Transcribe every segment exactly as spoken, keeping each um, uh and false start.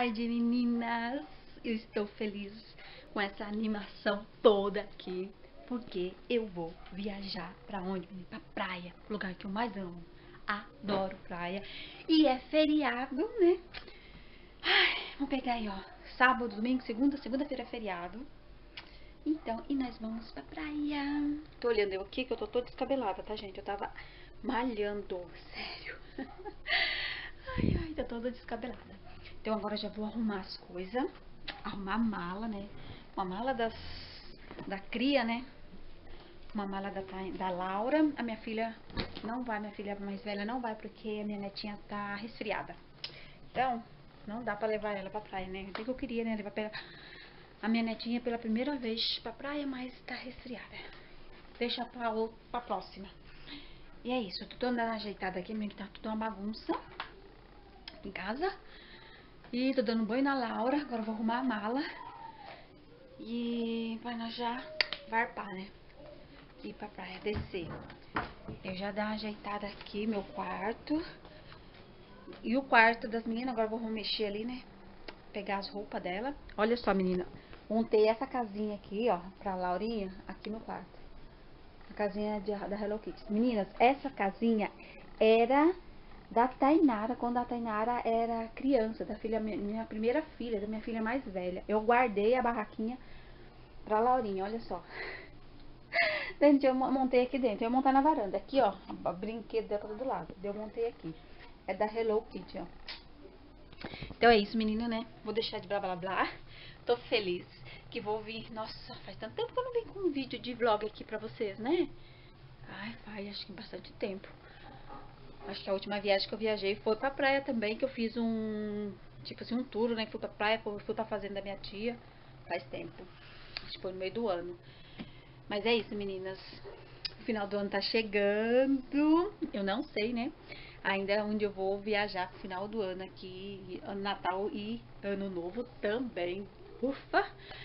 tarde, meninas! Eu estou feliz com essa animação toda aqui, porque eu vou viajar pra onde? Pra praia, o lugar que eu mais amo. Adoro praia. E é feriado, né? Ai, vamos pegar aí, ó. Sábado, domingo, segunda, segunda-feira é feriado. Então, e nós vamos pra praia. Tô olhando eu aqui que eu tô toda descabelada, tá, gente? Eu tava malhando, sério. Ai, ai, tô toda descabelada. Então agora já vou arrumar as coisas. Arrumar a mala, né? Uma mala das, da cria, né? Uma mala da, da Laura. A minha filha não vai, minha filha mais velha não vai, porque a minha netinha tá resfriada. Então, não dá pra levar ela pra praia, né? Eu que eu queria, né? Levar pra, a minha netinha pela primeira vez pra praia, mas tá resfriada. Deixa pra, pra próxima. E é isso, eu tô andando ajeitada aqui, que tá tudo uma bagunça em casa. E tô dando banho na Laura, agora eu vou arrumar a mala. E pra nós já varpar, né? Ir pra praia, descer. Eu já dei uma ajeitada aqui, meu quarto. E o quarto das meninas, agora eu vou mexer ali, né? Pegar as roupas dela. Olha só, menina, montei essa casinha aqui, ó, pra Laurinha, aqui no quarto. A casinha de, da Hello Kitty. Meninas, essa casinha era da Tainara, quando a Tainara era criança, da filha, minha primeira filha, da minha filha mais velha. Eu guardei a barraquinha pra Laurinha, olha só. Gente, eu montei aqui dentro, eu ia montar na varanda. Aqui, ó, o brinquedo dela tá do lado. Eu montei aqui. É da Hello Kitty, ó. Então é isso, menina, né? Vou deixar de blá blá blá. Tô feliz que vou vir. Nossa, faz tanto tempo que eu não venho com um vídeo de vlog aqui pra vocês, né? Ai, faz, acho que bastante tempo. Acho que a última viagem que eu viajei foi pra praia também, que eu fiz um, tipo assim, um tour, né? Fui pra praia, fui pra fazenda da minha tia. Faz tempo. Acho que foi no meio do ano. Mas é isso, meninas. O final do ano tá chegando. Eu não sei, né? Ainda onde eu vou viajar pro final do ano aqui. Ano Natal e Ano Novo também. Ufa!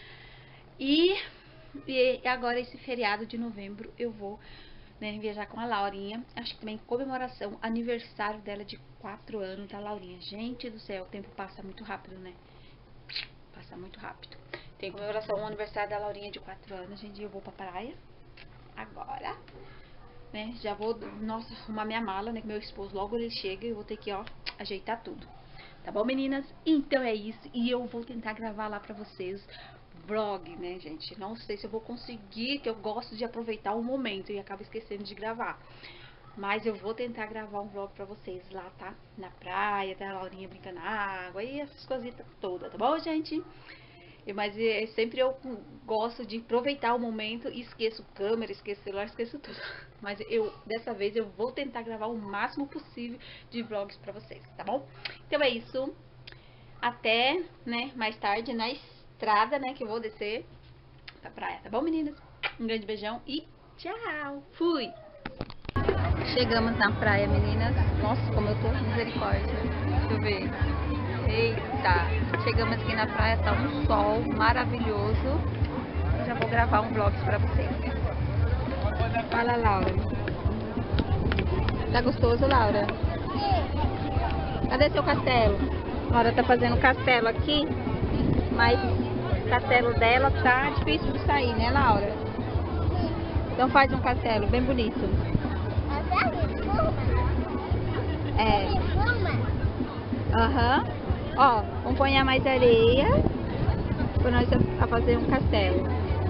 E, e agora esse feriado de novembro eu vou, né, viajar com a Laurinha. Acho que também comemoração, aniversário dela de quatro anos da Laurinha. Gente do céu, o tempo passa muito rápido, né? Passa muito rápido. Tem comemoração, o aniversário da Laurinha de quatro anos, gente. Eu vou pra praia agora, né? Já vou, nossa, arrumar minha mala, né? Que meu esposo logo ele chega e eu vou ter que, ó, ajeitar tudo. Tá bom, meninas? Então é isso. E eu vou tentar gravar lá pra vocês vlog, né, gente? Não sei se eu vou conseguir, que eu gosto de aproveitar o momento e acabo esquecendo de gravar. Mas eu vou tentar gravar um vlog pra vocês lá, tá? Na praia, tá? A Laurinha brincando na água e essas coisitas todas, tá bom, gente? Mas é, sempre eu gosto de aproveitar o momento e esqueço câmera, esqueço celular, esqueço tudo. Mas eu, dessa vez, eu vou tentar gravar o máximo possível de vlogs pra vocês, tá bom? Então é isso. Até, né, mais tarde na estrada, né, que eu vou descer pra praia, tá bom, meninas? Um grande beijão e tchau! Fui! Chegamos na praia, meninas. Nossa, como eu tô, misericórdia. Deixa eu ver. Eita! Chegamos aqui na praia, tá um sol maravilhoso. Eu já vou gravar um vlog pra vocês. Fala, Laura. Tá gostoso, Laura? Cadê seu castelo? A Laura tá fazendo castelo aqui, mas o castelo dela tá difícil de sair, né, Laura? Então faz um castelo bem bonito. É. Aham. Uhum. Ó, vamos pôr mais areia para nós a fazer um castelo.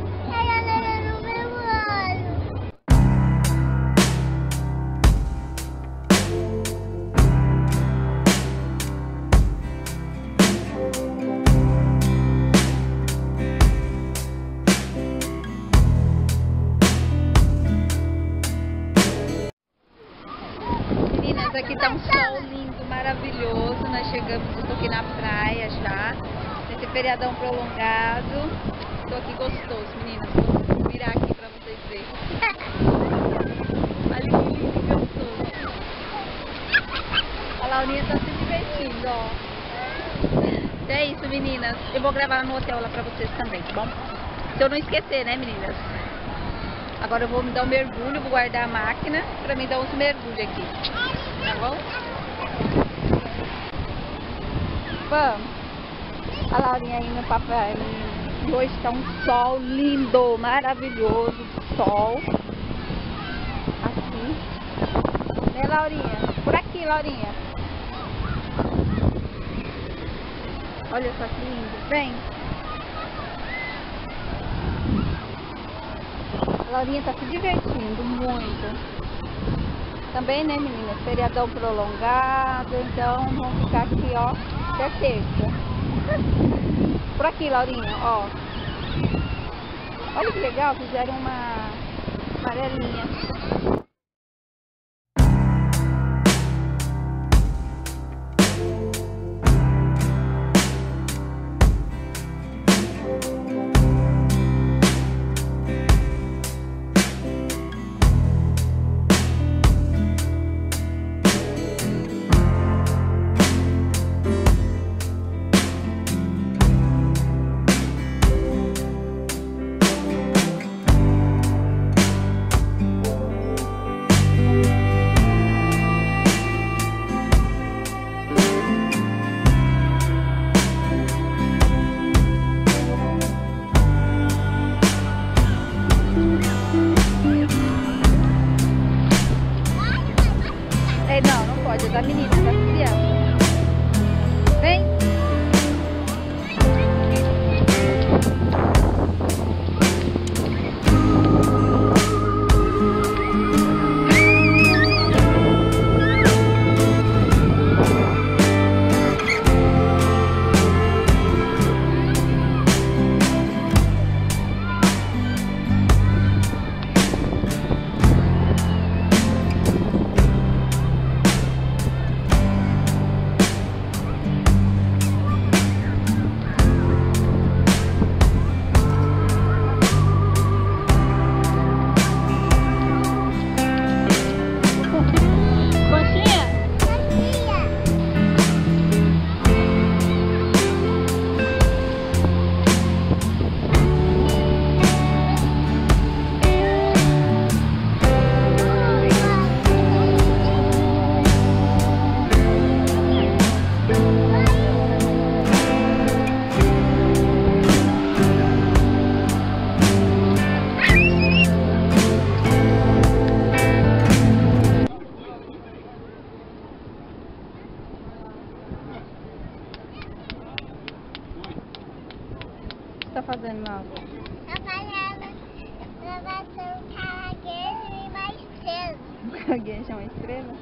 Meninas, aqui tá um sol lindo, maravilhoso. Nós chegamos, eu tô aqui na praia já, nesse feriadão prolongado. Tô aqui gostoso, meninas. Vou virar aqui pra vocês verem. Olha que lindo e gostoso. A Laurinha tá se divertindo, ó. Então é isso, meninas. Eu vou gravar no hotel lá pra vocês também, tá bom? Se eu não esquecer, né, meninas? Agora eu vou me dar um mergulho, vou guardar a máquina pra me dar uns mergulhos aqui. Tá bom? Vamos. A Laurinha aí no papai. E hoje tá um sol lindo, maravilhoso. Sol. Aqui. Né, Laurinha? Por aqui, Laurinha. Olha só que lindo. Vem. A Laurinha tá se divertindo muito. Também, né, meninas? Feriadão prolongado. Então, vamos ficar aqui, ó, até terça. Por aqui, Laurinha, ó. Olha que legal, fizeram uma amarelinha. Não, não pode, é da menina, é da criança. Vem. O que tá fazendo, Laura? Tô fazendo gravação um caranguejo e uma estrela. Um caranguejo é uma estrela?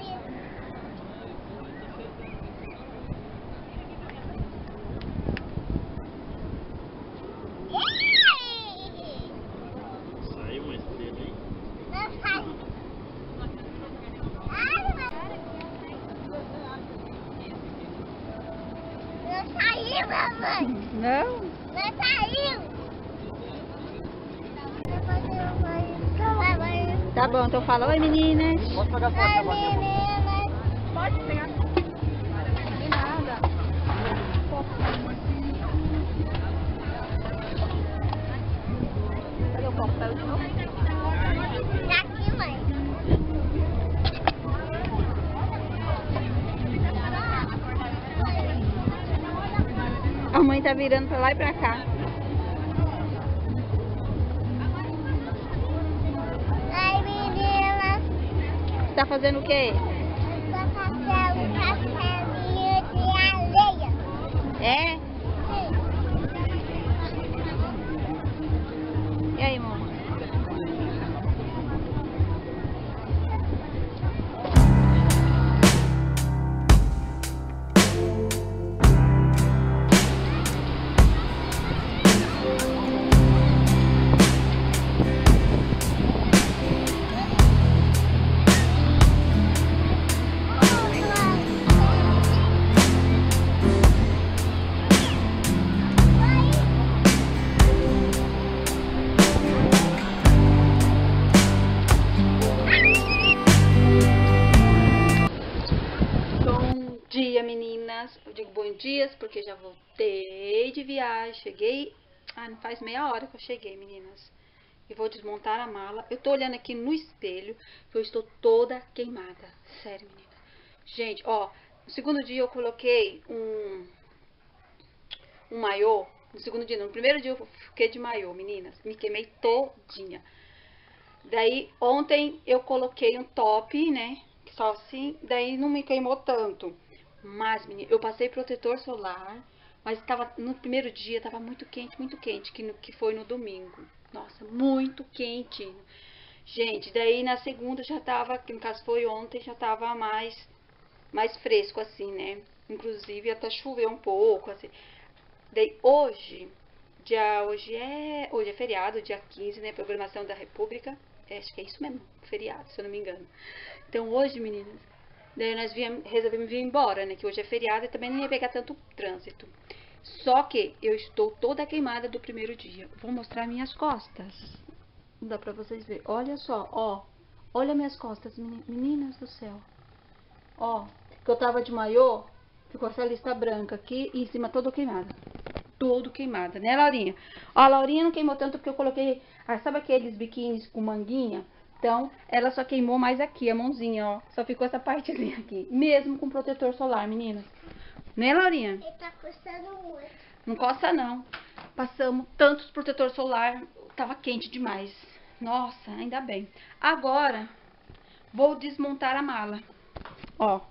Saiu uma estrela aí? Não saiu. Não saiu, mamãe. Não? Não saiu. Tá bom, então fala, oi meninas. Pode pegar sua Ai, cama. meninas. Pode pegar. De nada. Cadê o copo? Saiu de novo? Tá aqui, mãe. A mãe tá virando pra lá e pra cá. Ai, meninas. Você tá fazendo o quê? Eu tô fazendo um castelinho de areia. É? Sim. E aí, amor? Eu digo bom dias porque já voltei de viagem, cheguei, ah, não faz meia hora que eu cheguei, meninas. E vou desmontar a mala. Eu tô olhando aqui no espelho, que eu estou toda queimada, sério, menina. Gente, ó, no segundo dia eu coloquei um, um maiô. No segundo dia, não. No primeiro dia eu fiquei de maiô, meninas. Me queimei todinha. Daí, ontem eu coloquei um top, né? Só assim, daí não me queimou tanto. Mas, menina, eu passei protetor solar. Mas tava, no primeiro dia tava muito quente, muito quente, que, no, que foi no domingo. Nossa, muito quente. Gente, daí na segunda já tava, que no caso foi ontem, já tava mais, mais fresco assim, né? Inclusive até choveu um pouco, assim. Daí hoje, dia, hoje é, hoje é feriado, dia quinze, né? Programação da República. É, acho que é isso mesmo, feriado, se eu não me engano. Então hoje, meninas, daí nós viemos, resolvemos vir embora, né? Que hoje é feriado e também não ia pegar tanto trânsito. Só que eu estou toda queimada do primeiro dia. Vou mostrar minhas costas. Não dá pra vocês verem. Olha só, ó. Olha minhas costas, meninas do céu. Ó, que eu tava de maiô, ficou essa lista branca aqui e em cima toda queimada. Todo queimada, né, Laurinha? Ó, a Laurinha não queimou tanto porque eu coloquei, ah, sabe aqueles biquínis com manguinha? Então, ela só queimou mais aqui, a mãozinha, ó. Só ficou essa partezinha aqui. Mesmo com protetor solar, meninas. Né, Laurinha? Ele tá custando muito. Não coça, não. Passamos tantos protetor solar, tava quente demais. Nossa, ainda bem. Agora, vou desmontar a mala. Ó.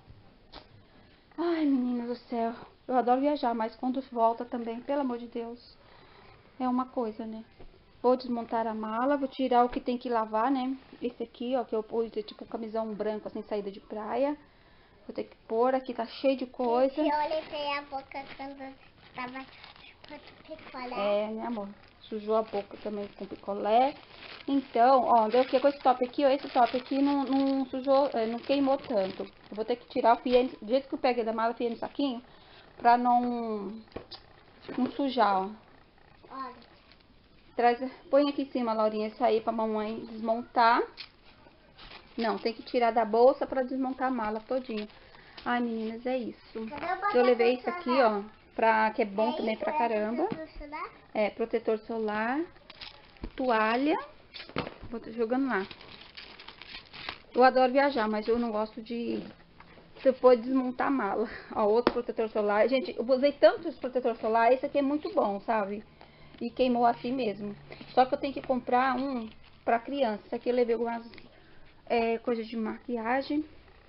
Ai, meninas do céu. Eu adoro viajar, mas quando volta também, pelo amor de Deus, é uma coisa, né? Vou desmontar a mala, vou tirar o que tem que lavar, né? Esse aqui, ó, que eu pus, é tipo um camisão branco, assim, saída de praia. Vou ter que pôr, aqui tá cheio de coisa. Eu limpei a boca quando tava com picolé. É, né, amor? Sujou a boca também com picolé. Então, ó, deu o que com esse top aqui, ó, esse top aqui não, não sujou, não queimou tanto. Eu vou ter que tirar o fio, do jeito que eu peguei da mala, fiei no saquinho, pra não, não sujar, ó. Olha. Traz, põe aqui em cima, Laurinha, isso aí pra mamãe desmontar. Não, tem que tirar da bolsa pra desmontar a mala todinha. Ai, meninas, é isso. Eu levei isso aqui, ó, pra, que é bom também pra caramba. É, protetor solar, toalha. Vou jogando lá. Eu adoro viajar, mas eu não gosto de... Se for desmontar a mala. Ó, outro protetor solar. Gente, eu usei tanto esse protetor solar. Esse aqui é muito bom, sabe? E queimou assim mesmo. Só que eu tenho que comprar um pra criança. Esse aqui eu levei algumas é, coisas de maquiagem.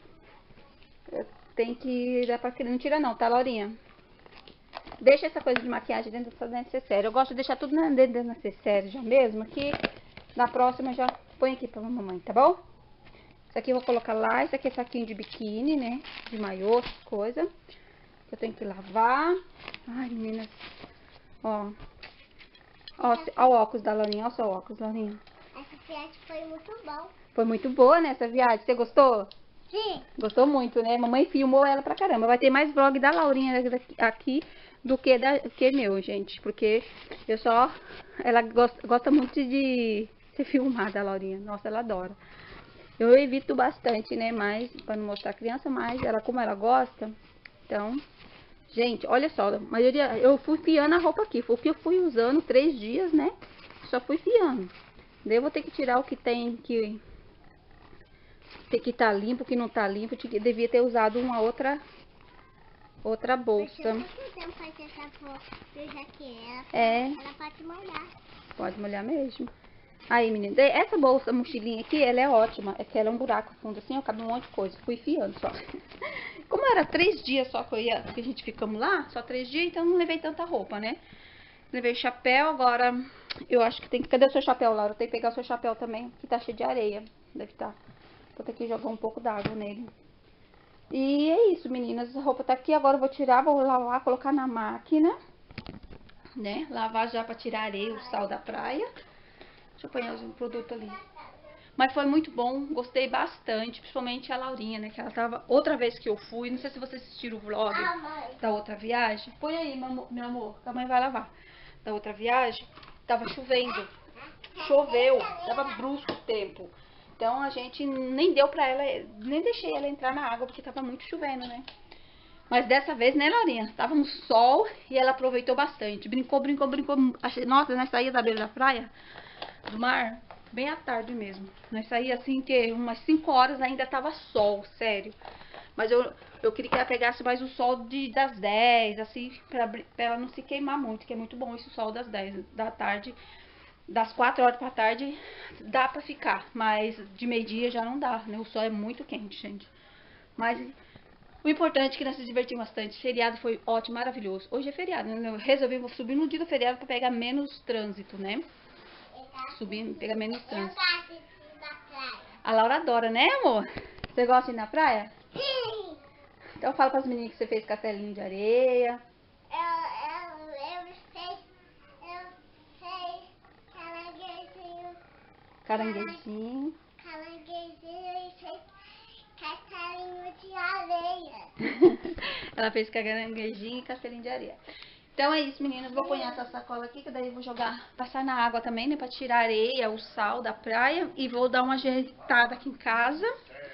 Tem que dar pra criança. Não tira não, tá, Laurinha? Deixa essa coisa de maquiagem dentro dessa necessaire. Eu gosto de deixar tudo dentro da necessaire já mesmo. Aqui, na próxima, já põe aqui pra mamãe, tá bom? Isso aqui eu vou colocar lá. Isso aqui é saquinho de biquíni, né? De maiô, essas coisas. Eu tenho que lavar. Ai, meninas. Ó. Ó, ó o óculos da Laurinha. Ó o seu óculos, Laurinha. Essa viagem foi muito bom. Foi muito boa, né, essa viagem. Você gostou? Sim. Gostou muito, né? Mamãe filmou ela pra caramba. Vai ter mais vlog da Laurinha aqui do que, da, que meu, gente. Porque eu só... Ela gosta, gosta muito de ser filmada, a Laurinha. Nossa, ela adora. Eu evito bastante, né? Mas, pra não mostrar a criança, mas ela, como ela gosta, então... Gente, olha só, a maioria... Eu fui fiando a roupa aqui. Foi o que eu fui usando três dias, né? Só fui fiando. Daí eu vou ter que tirar o que tem que... Tem que estar tá limpo, o que não tá limpo. Eu devia ter usado uma outra... Outra bolsa. Ela, é. Ela pode molhar. Pode molhar mesmo. Aí, menina, essa bolsa, mochilinha aqui, ela é ótima. É que ela é um buraco fundo assim, ó, cabe um monte de coisa. Fui fiando só. Como era três dias só que, eu ia, que a gente ficamos lá, só três dias, então não levei tanta roupa, né? Levei chapéu, agora eu acho que tem que... Cadê o seu chapéu, Laura? Tem que pegar o seu chapéu também, que tá cheio de areia. Deve estar. Vou ter que jogar um pouco d'água nele. E é isso, meninas. A roupa tá aqui, agora eu vou tirar, vou lavar, colocar na máquina. Né? Lavar já pra tirar a areia, o sal da praia. Deixa eu apanhar um produto ali. Mas foi muito bom, gostei bastante, principalmente a Laurinha, né? Que ela tava, outra vez que eu fui, não sei se vocês assistiram o vlog da outra viagem. Põe aí, meu amor, que a mãe vai lavar. Da outra viagem, tava chovendo. Choveu, tava brusco o tempo. Então a gente nem deu pra ela, nem deixei ela entrar na água, porque tava muito chovendo, né? Mas dessa vez, né, Laurinha? Tava no sol e ela aproveitou bastante. Brincou, brincou, brincou. Nossa, nós saímos da beira da praia, do mar, bem à tarde mesmo. Nós saímos assim, que umas cinco horas ainda tava sol, sério. Mas eu, eu queria que ela pegasse mais o sol de, das dez, assim, pra, pra ela não se queimar muito, que é muito bom esse sol das dez da tarde. Das quatro horas pra tarde dá pra ficar, mas de meio-dia já não dá, né? O sol é muito quente, gente. Mas o importante é que nós se divertimos bastante. O feriado foi ótimo, maravilhoso. Hoje é feriado, né? Eu resolvi vou subir no dia do feriado pra pegar menos trânsito, né? Subir, pegar menos Eu trânsito. gosto de ir na praia. A Laura adora, né, amor? Você gosta de ir na praia? Sim. Então fala pras meninas que você fez castelinho de areia. Eu, eu, eu sei, eu sei caranguejinho, Caranguejinho. caranguejinho e sei castelinho de areia. Ela fez caranguejinho e castelinho de areia. Então é isso, meninas. Vou pôr essa sacola aqui, que daí eu vou jogar, passar na água também, né? Pra tirar a areia, o sal da praia. E vou dar uma ajeitada aqui em casa.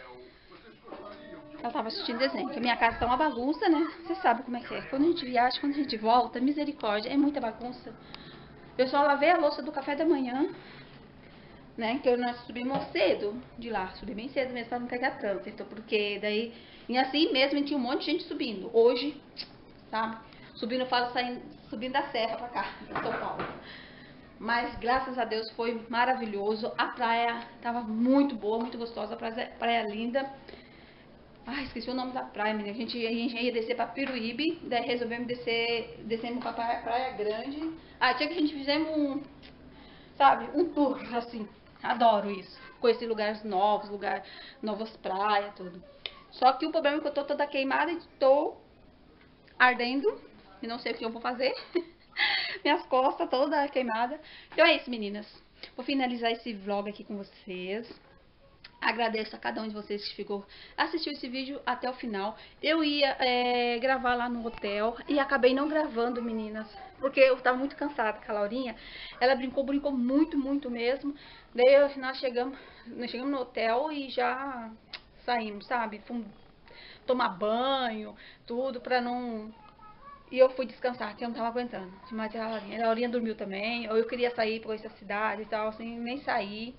Ela tava assistindo desenho, que a minha casa tá uma bagunça, né? Você sabe como é que é. Quando a gente viaja, quando a gente volta, misericórdia, é muita bagunça. Eu só lavei a louça do café da manhã, né? Que nós subimos cedo de lá. Subi bem cedo mesmo pra não pegar tanto. Então, porque daí... E assim mesmo, tinha um monte de gente subindo. Hoje, sabe? Subindo, eu falo, saindo, subindo da serra pra cá, pra São Paulo. Mas, graças a Deus, foi maravilhoso. A praia tava muito boa, muito gostosa. A praia, praia linda. Ah, esqueci o nome da praia, menina. A gente, a gente ia descer pra Piruíbe. Daí resolvemos descer, descemos pra praia, praia Grande. Ah, tinha que a gente fizemos um, sabe, um tour, assim. Adoro isso. Conhecer lugares novos, lugar, novas praias, tudo. Só que o problema é que eu tô toda queimada e tô ardendo. E não sei o que eu vou fazer. Minhas costas toda queimada. Então é isso, meninas. Vou finalizar esse vlog aqui com vocês. Agradeço a cada um de vocês que ficou, assistiu esse vídeo até o final. Eu ia é, gravar lá no hotel e acabei não gravando, meninas, porque eu tava muito cansada com a Laurinha. Ela brincou, brincou muito, muito mesmo. Daí eu, nós chegamos, nós chegamos no hotel e já saímos, sabe? Fomos tomar banho, tudo, pra não... E eu fui descansar, que eu não tava aguentando. Mas a Laurinha, a Laurinha dormiu também. Ou eu queria sair pra conhecer a cidade e tal, assim, nem saí.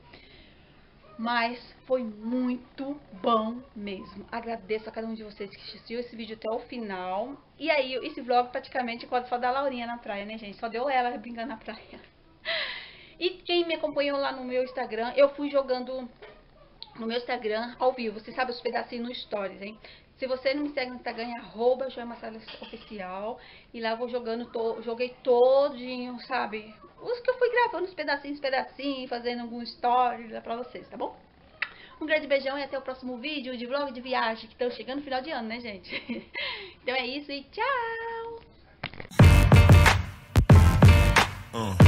Mas foi muito bom mesmo. Agradeço a cada um de vocês que assistiu esse vídeo até o final. E aí, esse vlog praticamente quase só da Laurinha na praia, né, gente? Só deu ela brincando na praia. E quem me acompanhou lá no meu Instagram, eu fui jogando no meu Instagram ao vivo. Você sabe os pedacinhos no Stories, hein? Se você não me segue no Instagram, é arroba Joia Marcela Oficial. E lá eu vou jogando, to, joguei todinho, sabe? Os que eu fui gravando, os pedacinhos, pedacinhos, fazendo algum story lá pra vocês, tá bom? Um grande beijão e até o próximo vídeo de vlog de viagem, que estão chegando no final de ano, né, gente? Então é isso e tchau! Uh.